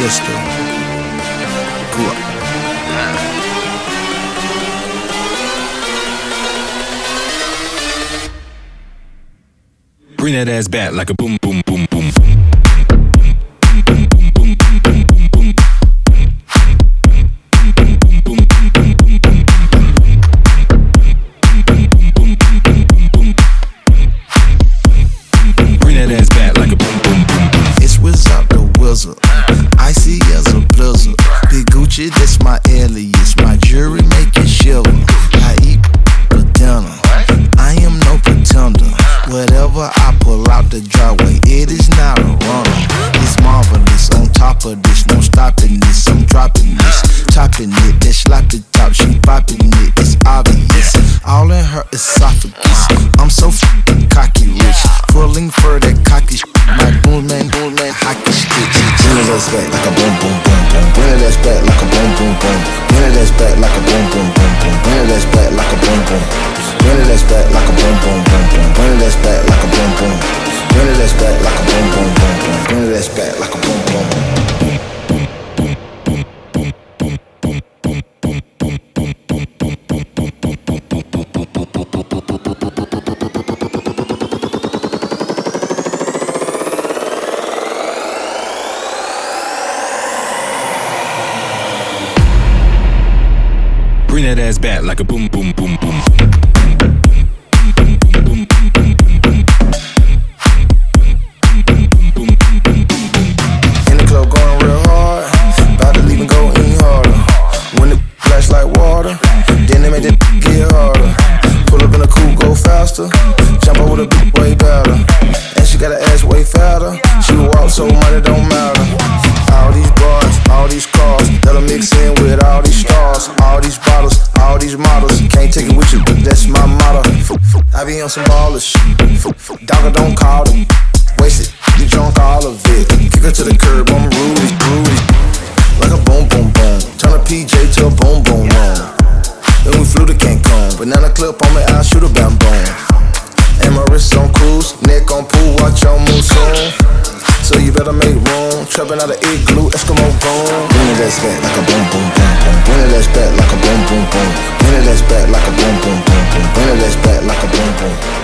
Mr. Good. Bring that ass back like a boom, boom, boom, boom. Bring that ass back like a boom, boom, boom. It's Wizard the Wizard, icy as a blizzard. Big Gucci, that's my alias. My jewelry make it shiver. I eat for dinner, I am no pretender. Whatever I pull out the driveway, it is not a runner. It's marvelous, on top of this, no stopping this. I'm dropping this, topping it, that sloppy top, she popping it, it's obvious. All in her esophagus, I'm so f***ing cocky rich. Pulling for that cocky shit, my boom man, hockey sticks. Bring it ass back like a boom, boom, boom, boom. Bring it ass back like a boom, boom, boom. Bring it ass back like a boom, boom, boom, boom. Bring it ass back like a boom, boom. Bring it ass back like a boom, boom, boom, boom. Bring it ass back like a boom, boom. Bring it ass back like a boom, boom, boom, boom. Bring it ass back like a boom, boom. Bring that ass back like a boom, boom, boom, boom. In the club going real hard, about to leave and go any harder. When the flash like water, then they make it get harder. Pull up in a coupe, go faster. Jump out with a big way better. And she got her ass way fatter. She walk so money don't matter. All these bars, all these cars, that'll mix in with all these stars. All these bottles, all these models. Can't take it with you, that's my motto. I be on some ballers shit. Dogger don't call them. Waste it, you drunk all of it. Kick her to the curb, I'm rudy. Like a boom, boom, boom. Turn a PJ to a boom, boom, boom. Then we flew to Cancun. Banana clip on me, I'll shoot a bamboo. And my wrist on cruise, neck on pool, watch your move soon. So you better make room. Trapping out of igloo, Eskimo boom. Bring it ass back like a boom, boom, boom, boom. Bring it ass back like a boom, boom, boom. Bring it ass back like a boom, boom, boom, boom. Bring it ass back like a boom, boom.